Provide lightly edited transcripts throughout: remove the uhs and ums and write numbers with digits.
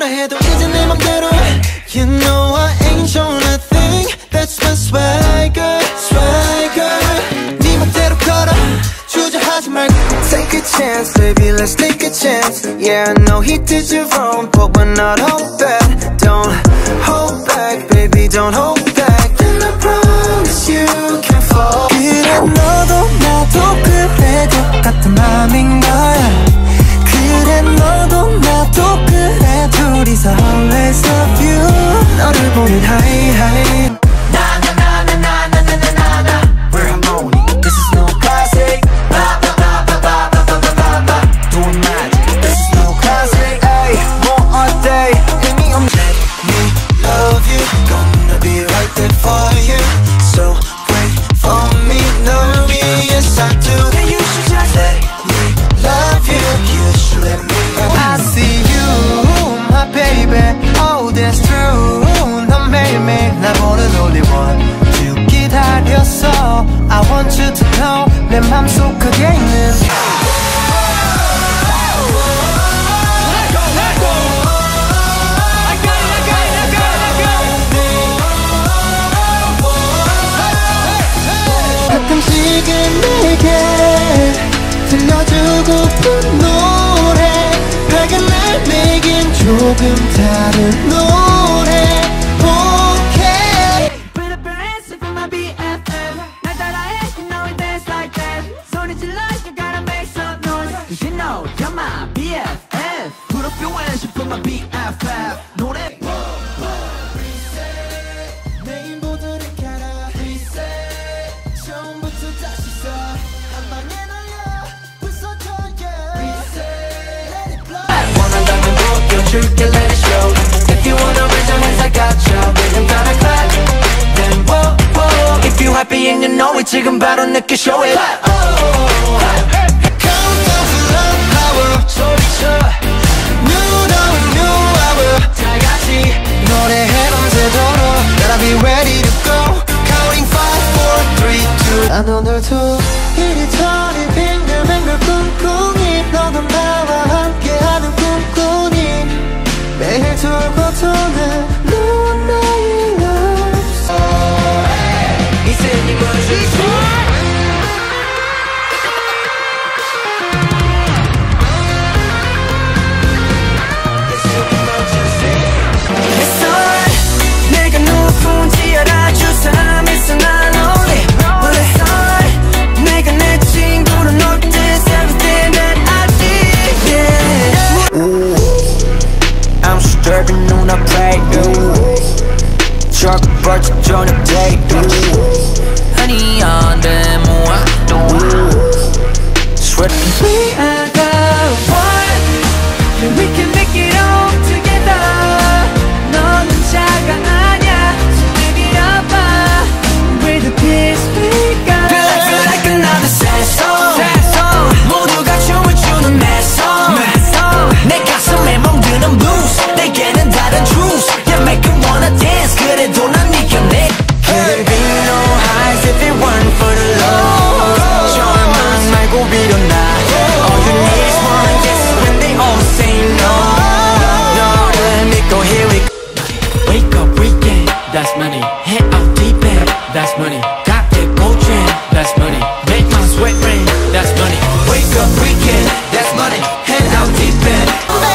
뭐라 해도 이제 내 맘대로. You know I ain't shown a thing. That's my swagger, swagger. 네 맘대로 걸어 주저하지 말고. Take a chance, baby, let's take a chance. Yeah, I know he did you wrong, but we're not hold back. Don't hold back, baby, don't hold back. And I promise you can fall. 그래 너도 나도 그래 똑같은 맘인 거야. 그래 너도 나도 그래 둘이서 always love you. 너를 보면 high high. We're harmony, this is no classic. Doing magic, this is no classic. Ay, 뭐 어때 의미 없는. Let me love you, gonna be right there for you. So wait for me, 널 위해서 do. Then you should just let me love you. You should let me love you. I see you, my baby. Oh, that's true. 넌 매일매일 날 보는 only one. 쭉 기다렸어. I want you to know 내 맘속 그게 있는. 가끔씩은 내게 들려주고픈 노래. 밝은 날 내겐 조금 다른 노래. Okay. Put up your hands for my BFF. 날 따라해, you know it dance like that. 소리 질러, you gotta make some noise. 'Cause you know you're my BFF. Put up your hands for my BFF. 노래. 줄게 let it show. If you wanna raise your hands I got you. Rhythm gotta clap. Then whoa whoa. If you happy and you know it 지금 바로 느껴 show it. Countdown to love power. 소리쳐 New dawn new hour. 다 같이 노래해 밤새도록. Gotta be ready to go. Counting 5, 4, 3, 2. 난 오늘도 이리저리 빙글빙글 꿍꿍이. 너도 나와 함께하는 꿈꾸니. 매일 돌고 도는 너와 나의 love story. 이슬이 뭐지? It's alright. 내가 누군지 알아줄 사람 있어 난 only. But it's alright. 내가 내 친구로 놀 듯 everything that I did. Yeah. I'm disturbing on a break. Truck 벌써 저녁 date. Honey on the moon. Sweat. We are the one. And we can make it all together. 너는 차가 아냐. So pick it up. We're the peace we got. Feel like another sad song. 모두가 춤을 추는 mad song. 내 가슴에 멍드는 blues. 내게는 다른 truth. You make it wanna dance. 그래도 난 네 곁에. Couldn't be no highs if it weren't for the lows. 절망 말고 일어나. All you need is one yes when they all say no. 너를 믿고 here we go. Wake up weekend, that's money. Head out deep end, that's money. Got that gold chain, that's money. Make my sweat rain, that's money. Wake up weekend, that's money. Head out deep end.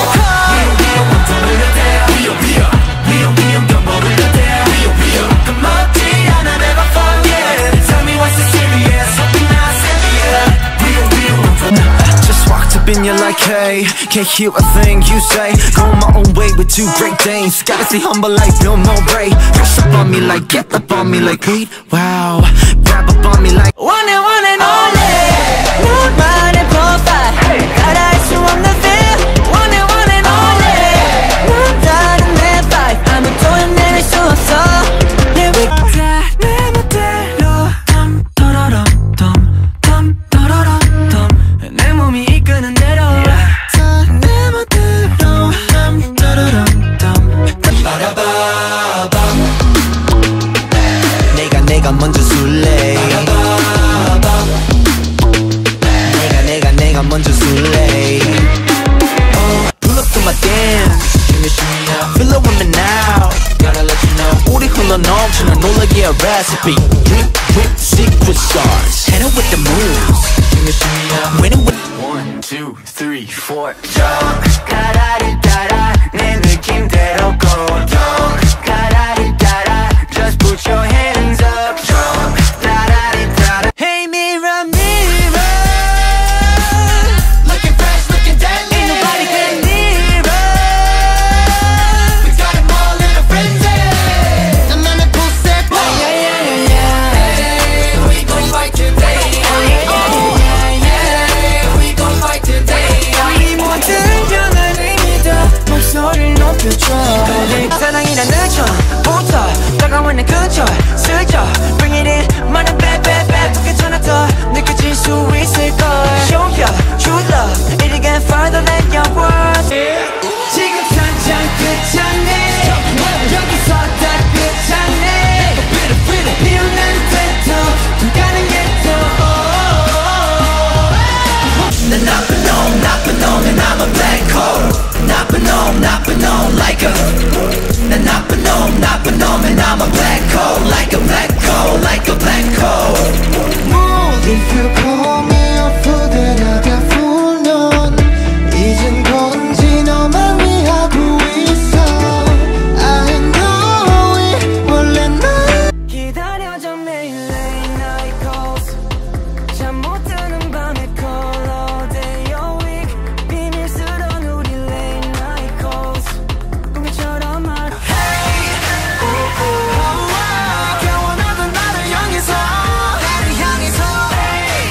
Just walked up in you like hey, can't hear a thing you say. Going my own way with 2 Great Danes. Gotta stay humble like Bill Murray. Push up on me like, get up on me like wait, wow. Grab up on me like one and only. 너만의 profile 따라할 수 없는 feel. One and only. 넌 다른 내 vibe 아무 도움낼 수 없어. Yeah we 다 내 멋대로 덤 떠러럼 덤 떠러럼 덤. 내 몸이 이끄는 대로 다 내 멋대로 덤 떠러럼 덤. 빠라바밤. 내가 먼저 술래. 내가 먼저 술래. Pull up to my dance. follow with me now. Gotta let you know 우리 흘러넘치는 놀라기의 recipe. Drip, drip, secret sauce. Hit it with the moves. Shimmy, shimmy, yeah. Winning with 1, 2, 3, 4. Don't 가라리 따라 내 느낌대로 go. Don't 가라리 따라 just put your hands up. Don't 가라리 따라. Hey mirror, mirror. Looking fresh, looking deadly. Ain't nobody can near us. We got them all in a frenzy. I'm on a cool step. Yeah, yeah, yeah, yeah. Hey, we gon' fight today. 목소리를 높여줘 사랑이란 내 처음부터 다가온 내 근처 슬쩍 Bring it in 많은 bad bad bad 괜찮아 더 느껴질 수 있을걸 쇼펴 true love It get farther than your words 지금 당장 끝장내 여기서 다 끝장내 피어난 데도 가는 게또 난 나쁜 놈 나쁜 놈 and I'm a black hole 나쁜 놈 like a 난 나쁜 놈 and I'm a black hole like a black hole like a black hole If you call me up then I got full on 잊은 건지 너만 위하고 있어 I know it 원래 나 기다려줘 매일 late night calls 잠 못 드는 밤에 call all day all week 비밀스러운 우리 late night calls 꿈처럼 말해 Hey 겨워나던 나를 향해서 Hey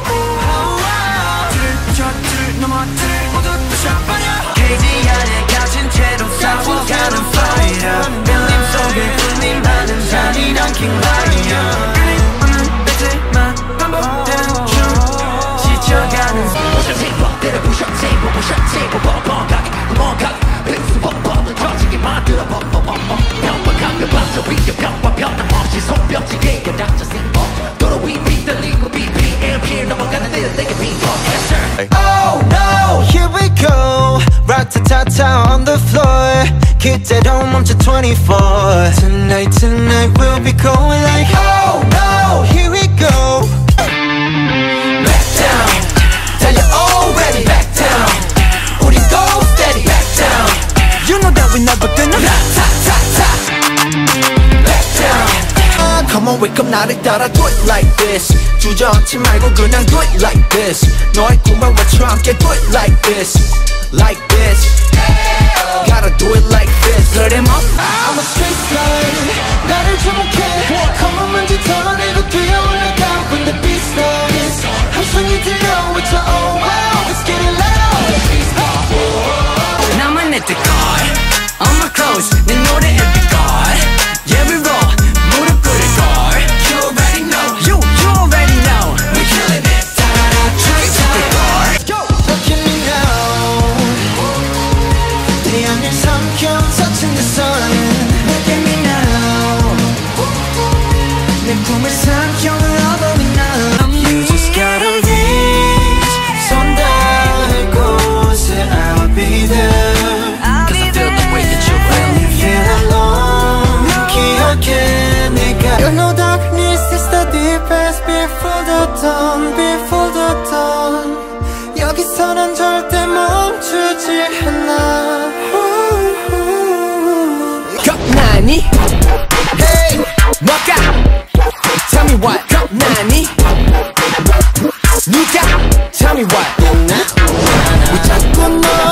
둘 넘어 둘 모두 부셔버려 케이지 안에 갇힌 채로 싸워가는 fighter 밀림 속에 군림하는 잔인한 king lion 끊임없는 배틀만 반복되는 춤 지쳐가는 부셔 테이블 때려 부셔 테이블 뻥뻥하게 구멍하게 빙수 뻥뻥을 터지게 만들어 뻥뻥뻥뻥 평범하게 봐서 위에 평범 변함없이 손뼉지게 닥쳐 생법 도로 위 비틀리고 BPM 넘어가는 데를 내게 빙봉 Oh no, here we go Rat-ta-ta-ta on the floor 그대로 멈춰 24 Tonight we'll be going like Oh no, here we go Back down 달려 already Back down 우린 go steady Back down You know that we never gonna Ta-ta-ta Back down Come on wake up 나를 따라 do it like this 주저앉지 말고 그냥 do it like this 너의 꿈을 외쳐 함께 do it like this Like this Gotta do it like this Put him up I'm a street star 나를 주목해 Come on 먼지 털어내고 뛰어올라가 When the beat starts 함성이 들려 외쳐 Oh wow Let's get it loud 나만 내 뜻걸 On my clothes 내 노래 every god Yeah we roll 무릎 꿇을 걸 You already know You already know We killing it 따라라 trace the 걸 Look at me now 태양을 삼켜 touching the sun Look at me now 내 꿈을 삼켜 love me now You just gotta reach 손 닿을 곳에 I'll be there Cause I feel the way that you're When you feel alone 기억해 내가 You know darkness is the deepest before the dawn Before the dawn 여기서는 절대 멈추지 않아 겁나니? Hey 뭐가? Tell me what 겁나니? 누가? Tell me what? 왜 자꾸 너